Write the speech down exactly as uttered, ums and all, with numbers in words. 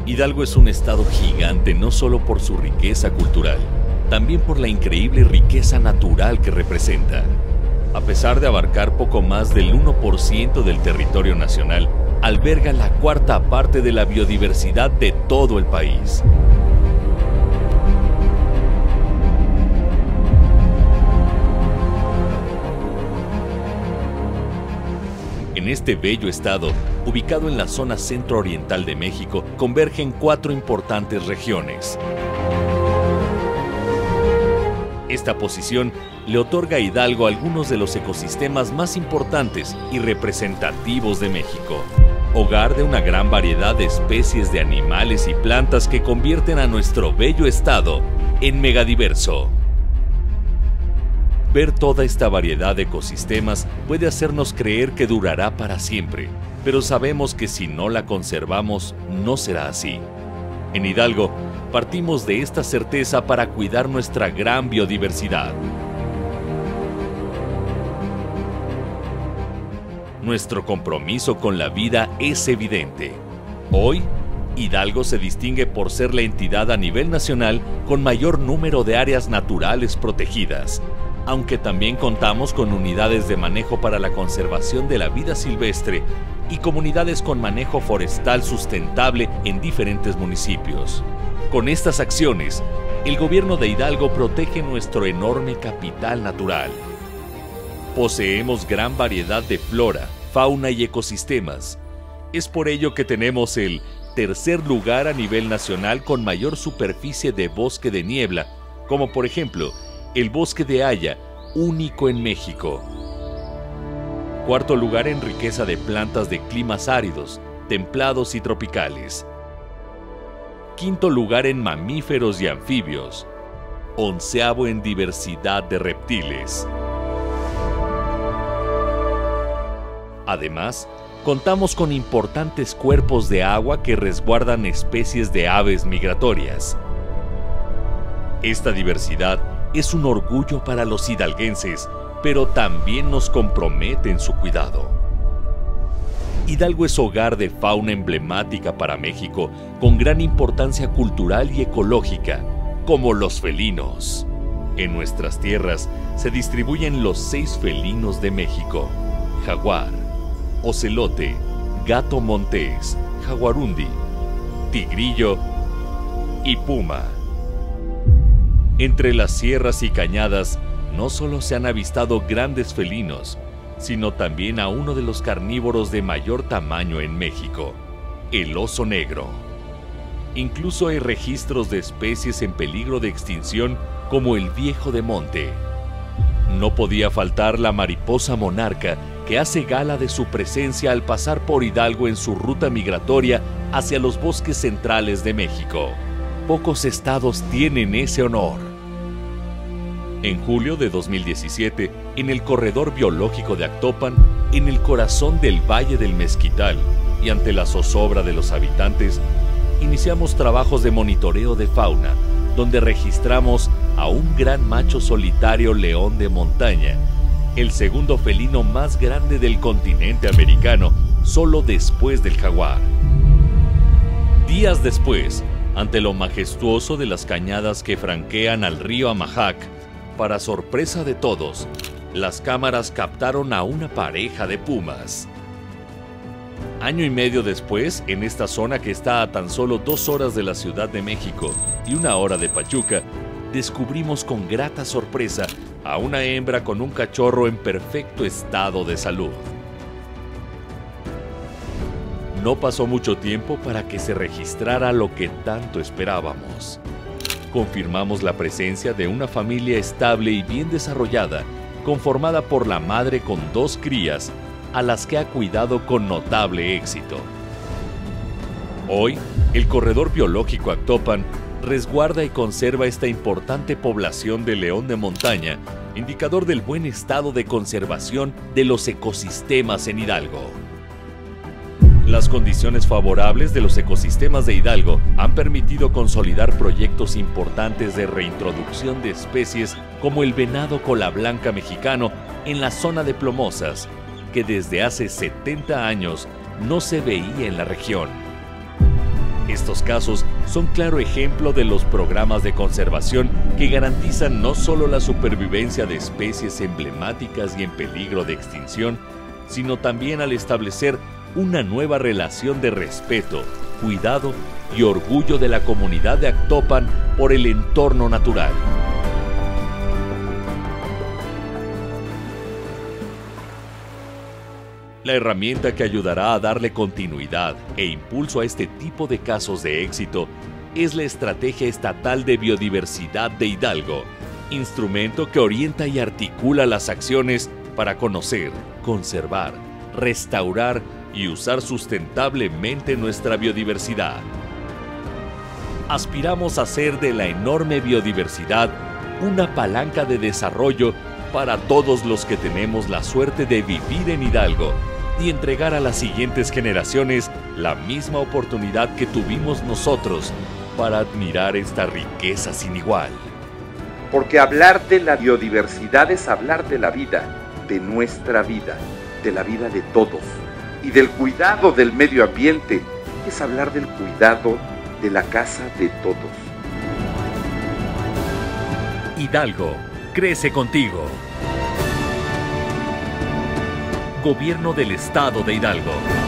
Hidalgo es un estado gigante no solo por su riqueza cultural, también por la increíble riqueza natural que representa. A pesar de abarcar poco más del uno por ciento del territorio nacional, alberga la cuarta parte de la biodiversidad de todo el país. En este bello estado, ubicado en la zona centro-oriental de México, convergen cuatro importantes regiones. Esta posición le otorga a Hidalgo algunos de los ecosistemas más importantes y representativos de México, hogar de una gran variedad de especies de animales y plantas que convierten a nuestro bello estado en megadiverso. Ver toda esta variedad de ecosistemas puede hacernos creer que durará para siempre, pero sabemos que si no la conservamos, no será así. En Hidalgo, partimos de esta certeza para cuidar nuestra gran biodiversidad. Nuestro compromiso con la vida es evidente. Hoy, Hidalgo se distingue por ser la entidad a nivel nacional con mayor número de áreas naturales protegidas, aunque también contamos con unidades de manejo para la conservación de la vida silvestre y comunidades con manejo forestal sustentable en diferentes municipios. Con estas acciones, el gobierno de Hidalgo protege nuestro enorme capital natural. Poseemos gran variedad de flora, fauna y ecosistemas. Es por ello que tenemos el tercer lugar a nivel nacional con mayor superficie de bosque de niebla, como por ejemplo, el bosque de haya, único en México. Cuarto lugar en riqueza de plantas de climas áridos, templados y tropicales. Quinto lugar en mamíferos y anfibios. Onceavo en diversidad de reptiles. Además, contamos con importantes cuerpos de agua que resguardan especies de aves migratorias. Esta diversidad es un orgullo para los hidalguenses, pero también nos compromete en su cuidado. Hidalgo es hogar de fauna emblemática para México, con gran importancia cultural y ecológica, como los felinos. En nuestras tierras se distribuyen los seis felinos de México: jaguar, ocelote, gato montés, jaguarundi, tigrillo y puma. Entre las sierras y cañadas no solo se han avistado grandes felinos, sino también a uno de los carnívoros de mayor tamaño en México, el oso negro. Incluso hay registros de especies en peligro de extinción como el viejo de monte. No podía faltar la mariposa monarca, que hace gala de su presencia al pasar por Hidalgo en su ruta migratoria hacia los bosques centrales de México. Pocos estados tienen ese honor. En julio de dos mil diecisiete, en el Corredor Biológico de Actopan, en el corazón del Valle del Mezquital y ante la zozobra de los habitantes, iniciamos trabajos de monitoreo de fauna, donde registramos a un gran macho solitario león de montaña, el segundo felino más grande del continente americano, solo después del jaguar. Días después, ante lo majestuoso de las cañadas que franquean al río Amajac, para sorpresa de todos, las cámaras captaron a una pareja de pumas. Año y medio después, en esta zona que está a tan solo dos horas de la Ciudad de México y una hora de Pachuca, descubrimos con grata sorpresa a una hembra con un cachorro en perfecto estado de salud. No pasó mucho tiempo para que se registrara lo que tanto esperábamos. Confirmamos la presencia de una familia estable y bien desarrollada, conformada por la madre con dos crías, a las que ha cuidado con notable éxito. Hoy, el Corredor Biológico Actopan resguarda y conserva esta importante población de león de montaña, indicador del buen estado de conservación de los ecosistemas en Hidalgo. Las condiciones favorables de los ecosistemas de Hidalgo han permitido consolidar proyectos importantes de reintroducción de especies como el venado cola blanca mexicano en la zona de Plomosas, que desde hace setenta años no se veía en la región. Estos casos son claro ejemplo de los programas de conservación que garantizan no solo la supervivencia de especies emblemáticas y en peligro de extinción, sino también al establecer una nueva relación de respeto, cuidado y orgullo de la comunidad de Actopan por el entorno natural. La herramienta que ayudará a darle continuidad e impulso a este tipo de casos de éxito es la Estrategia Estatal de Biodiversidad de Hidalgo, instrumento que orienta y articula las acciones para conocer, conservar, restaurar y usar sustentablemente nuestra biodiversidad. Aspiramos a hacer de la enorme biodiversidad una palanca de desarrollo para todos los que tenemos la suerte de vivir en Hidalgo y entregar a las siguientes generaciones la misma oportunidad que tuvimos nosotros para admirar esta riqueza sin igual. Porque hablar de la biodiversidad es hablar de la vida, de nuestra vida, de la vida de todos. Y del cuidado del medio ambiente es hablar del cuidado de la casa de todos. Hidalgo, crece contigo. Gobierno del Estado de Hidalgo.